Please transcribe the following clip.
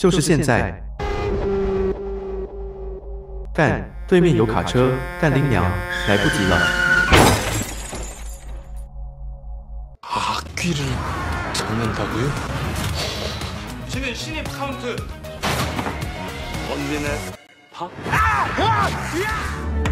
就是现在！干，对面有卡车，干林娘，来不及了。 악귀를 잡는다고요? 신입 카운트. 언니네 파?